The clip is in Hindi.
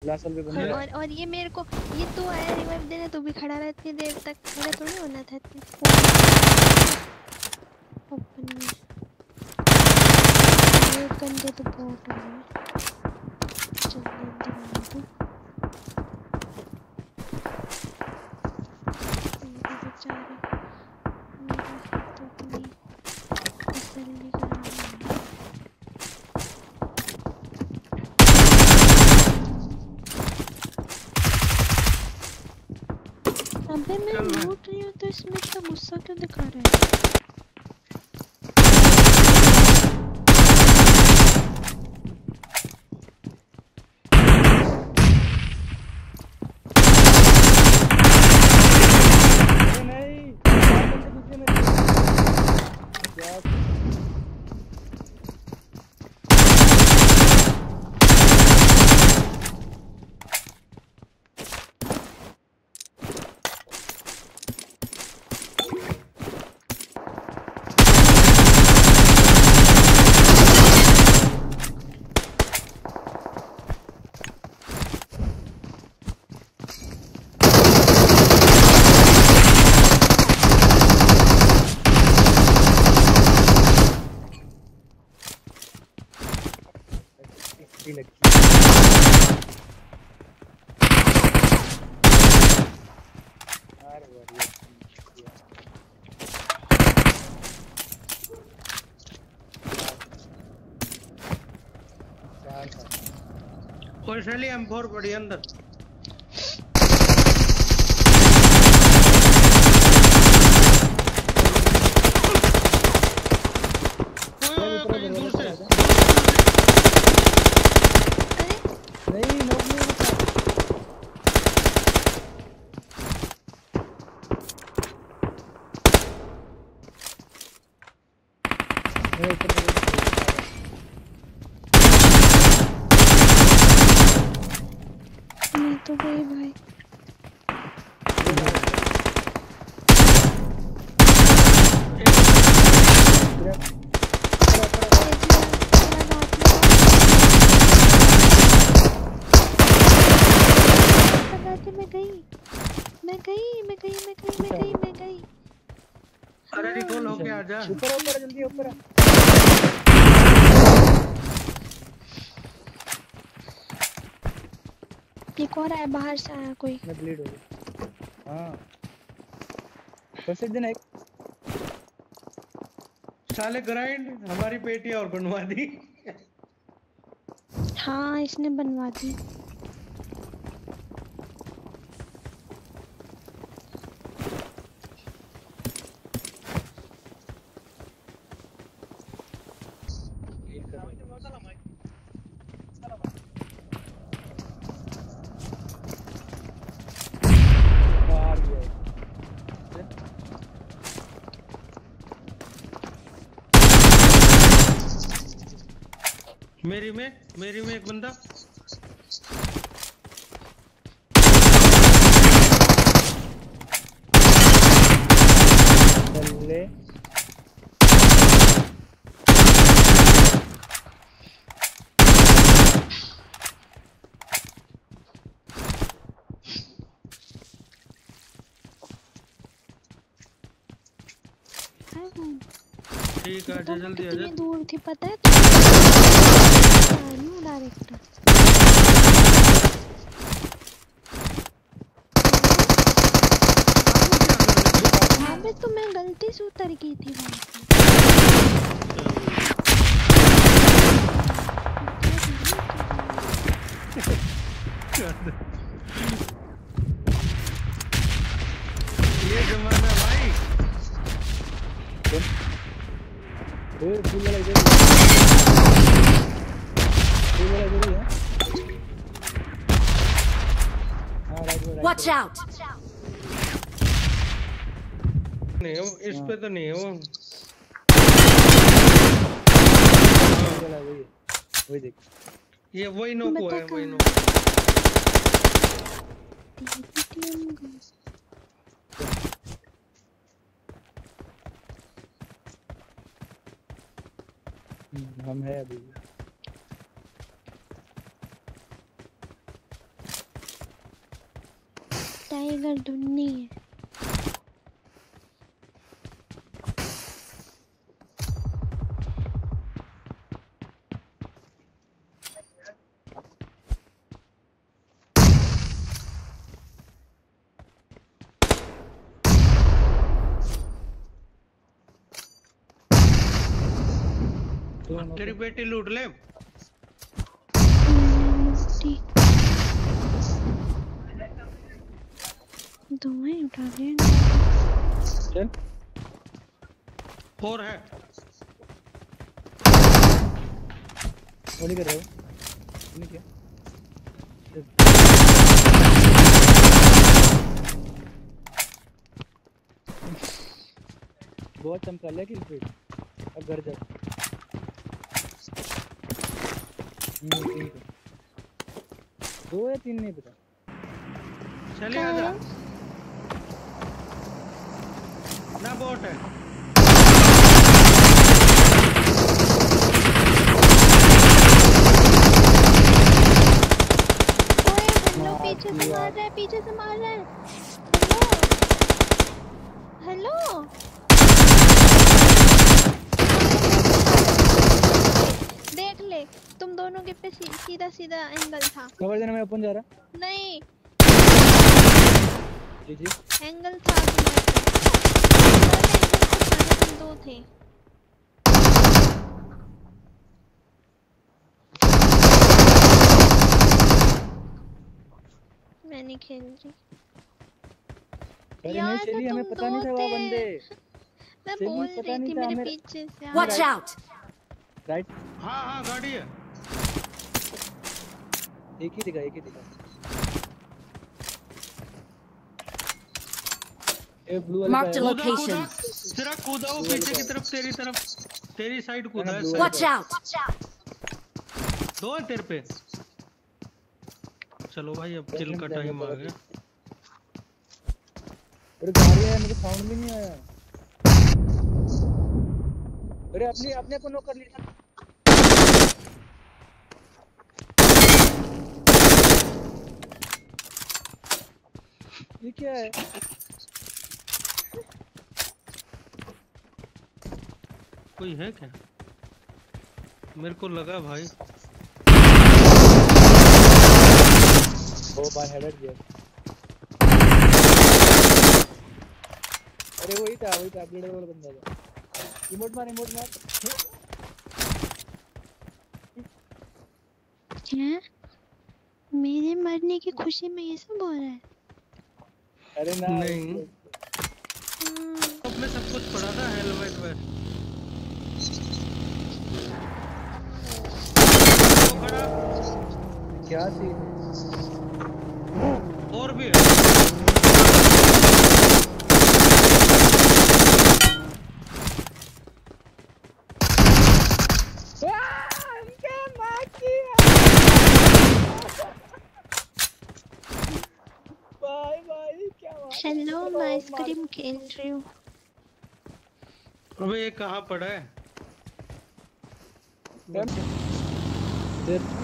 लास्ट साल पे बंदे हैं। और ये मेरे को ये तू आया रिवाइव देने, तू भी खड़ा रहा इतनी देर तक, खड़ा थोड़ी होना था इतनी ओपन में। ये गंदे तो बहुत हो गए, जल्दी अंदर आने दो। मेरे बेचारे, मेरे हाथों की तसल्ली करानी है। अबे मैं लूट रही हूँ तो इसमें इतना गुस्सा क्यों दिखा रहा है? कोई शैली M4 पड़ी अंदर। कहीं दूर से नहीं नॉक नहीं मैं तो गई भाई। मैं गई। अरे रिकॉल होके आ जा। ऊपर जल्दी ऊपर। एक और आया, बाहर से आया कोई। मैं ब्लीड हो गई। हाँ बस एक दिन एक साले ग्राइंड हमारी पेटी और बनवा दी। हाँ इसने बनवा दी। मेरी में एक बंदा। बल्ले ठीक है जल्दी आ जा। कितनी दूर थी पता है? डायरेक्ट अबे तो मैं गलती से उतर गई थी वहां से। ये जमाना भाई। फूल वाला इधर है। हाँ राइट। Watch out! नहीं वो इस पे तो नहीं है वो। वही देख। ये वही नोको है, वही नोको। हम है अभी। टाइगर धुन्नी है। तेरी बेटी लूट ले। धुआं उठा लिया। चल और है गोली कर रहे हो नहीं क्या? बहुत चमका लिया किल पे। अब घर जा। दो या तीन नहीं पता। चले आजा ना बोट है। हेलो पीछे से मार रहा है, पीछे से मार रहा है। हेलो हेलो देख ले तुम दोनों के पे सीधा सीधा एंगल था। कवर देने में अपन जा रहा। नहीं जी जी एंगल था दो थे। मैं नहीं खेल रही अरे यार, नहीं चली, तो हमें तुम पता नहीं दो था वो थे। बंदे। मैं चलिए, बोल पता रही नहीं थी था मेरे हमें। पीछे से Watch out! राइट हाँ हाँ गाड़ी है। एक ही दिखा ये ब्लू वाला Marked a का है। कूदा location. तेरा कूदा वो पीछे की तरफ तेरी साइड कूदा है। blue Watch out! दो है तेरे पे। चलो भाई अब किल का टाइम आ गया। अरे गाड़ी है, मुझे साउंड भी नहीं आया। अरे अपने को नॉक कर लिया। ये क्या है? कोई है क्या? मेरे को लगा भाई। ओ बाय हेडर दिया। अरे वही था ब्लेडर वाला बंदा था। रिमोट मार क्या मेरे मरने की खुशी में ये सब हो रहा है? अरे ना नहीं अब में सब कुछ पड़ा था हेलमेट में। वो खड़ा क्या सीन और भी है। हेलो मैं आइसक्रीम खेल रही हूँ। अबे ये कहाँ पड़ा है? फिर